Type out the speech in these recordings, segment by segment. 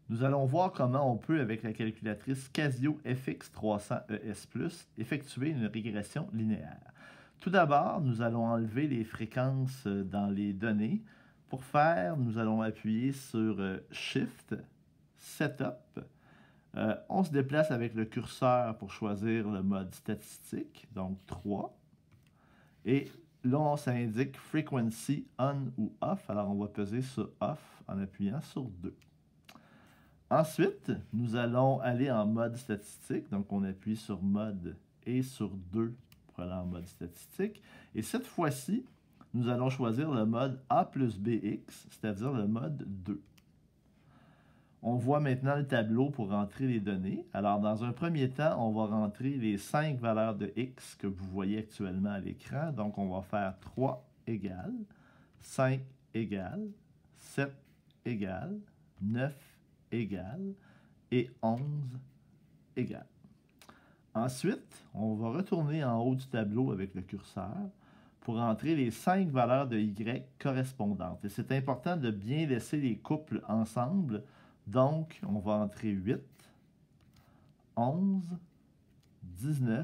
Nous allons voir comment on peut, avec la calculatrice Casio FX300 ES+, effectuer une régression linéaire. Tout d'abord, nous allons enlever les fréquences dans les données. Pour faire, nous allons appuyer sur Shift, Setup. On se déplace avec le curseur pour choisir le mode statistique, donc 3. Et là, ça indique Frequency On ou Off. Alors, on va peser sur Off en appuyant sur 2. Ensuite, nous allons aller en mode statistique. Donc, on appuie sur mode et sur 2 pour aller en mode statistique. Et cette fois-ci, nous allons choisir le mode A plus BX, c'est-à-dire le mode 2. On voit maintenant le tableau pour rentrer les données. Alors, dans un premier temps, on va rentrer les 5 valeurs de X que vous voyez actuellement à l'écran. Donc, on va faire 3 égale, 5 égale, 7 égale, 9 égale et 11 égale. Ensuite, on va retourner en haut du tableau avec le curseur pour entrer les 5 valeurs de Y correspondantes. Et c'est important de bien laisser les couples ensemble. Donc, on va entrer 8, 11, 19,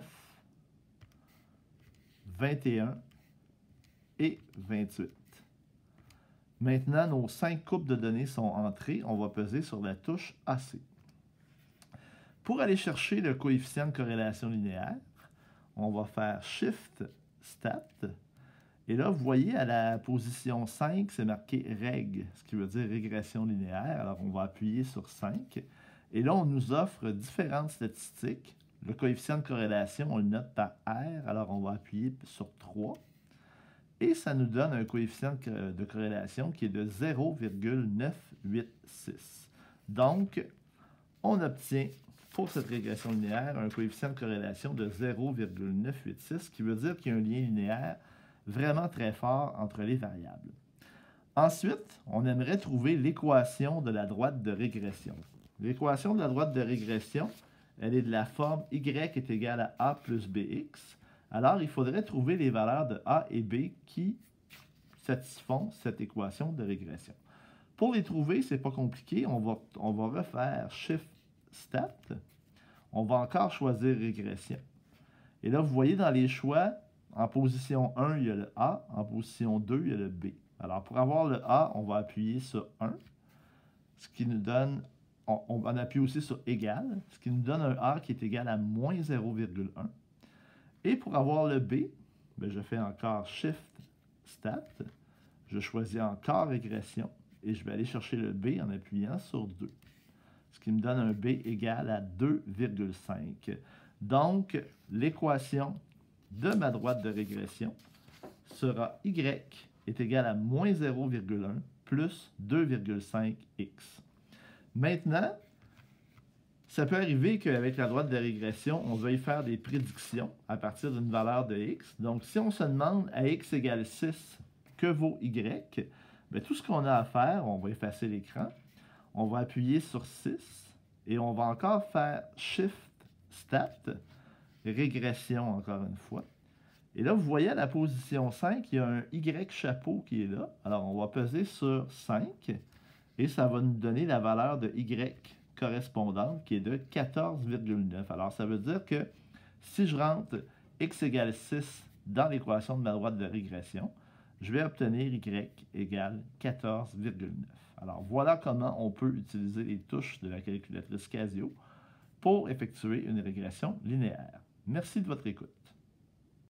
21 et 28. Maintenant, nos 5 couples de données sont entrées. On va peser sur la touche AC. Pour aller chercher le coefficient de corrélation linéaire, on va faire Shift Stat. Et là, vous voyez, à la position 5, c'est marqué Reg, ce qui veut dire régression linéaire. Alors, on va appuyer sur 5. Et là, on nous offre différentes statistiques. Le coefficient de corrélation, on le note par R. Alors, on va appuyer sur 3. Et ça nous donne un coefficient de corrélation qui est de 0,986. Donc, on obtient pour cette régression linéaire un coefficient de corrélation de 0,986, ce qui veut dire qu'il y a un lien linéaire vraiment très fort entre les variables. Ensuite, on aimerait trouver l'équation de la droite de régression. L'équation de la droite de régression, elle est de la forme y est égal à a plus bx. Alors, il faudrait trouver les valeurs de a et b qui satisfont cette équation de régression. Pour les trouver, ce n'est pas compliqué. On va refaire Shift Stat. On va encore choisir régression. Et là, vous voyez dans les choix, en position 1, il y a le A. En position 2, il y a le B. Alors, pour avoir le A, on va appuyer sur 1, ce qui nous donne, on appuie aussi sur égal, ce qui nous donne un A qui est égal à moins 0,1. Et pour avoir le B, bien, je fais encore Shift Stat. Je choisis encore régression et je vais aller chercher le B en appuyant sur 2. Ce qui me donne un B égal à 2,5. Donc, l'équation de ma droite de régression sera Y est égal à moins 0,1 plus 2,5x. Maintenant, ça peut arriver qu'avec la droite de régression, on veuille faire des prédictions à partir d'une valeur de x. Donc, si on se demande à x égale 6, que vaut y, bien, tout ce qu'on a à faire, on va effacer l'écran, on va appuyer sur 6 et on va encore faire Shift Stat, régression encore une fois. Et là, vous voyez à la position 5, il y a un y chapeau qui est là. Alors, on va peser sur 5 et ça va nous donner la valeur de y correspondante qui est de 14,9. Alors, ça veut dire que si je rentre x égale 6 dans l'équation de ma droite de régression, je vais obtenir y égale 14,9. Alors, voilà comment on peut utiliser les touches de la calculatrice Casio pour effectuer une régression linéaire. Merci de votre écoute.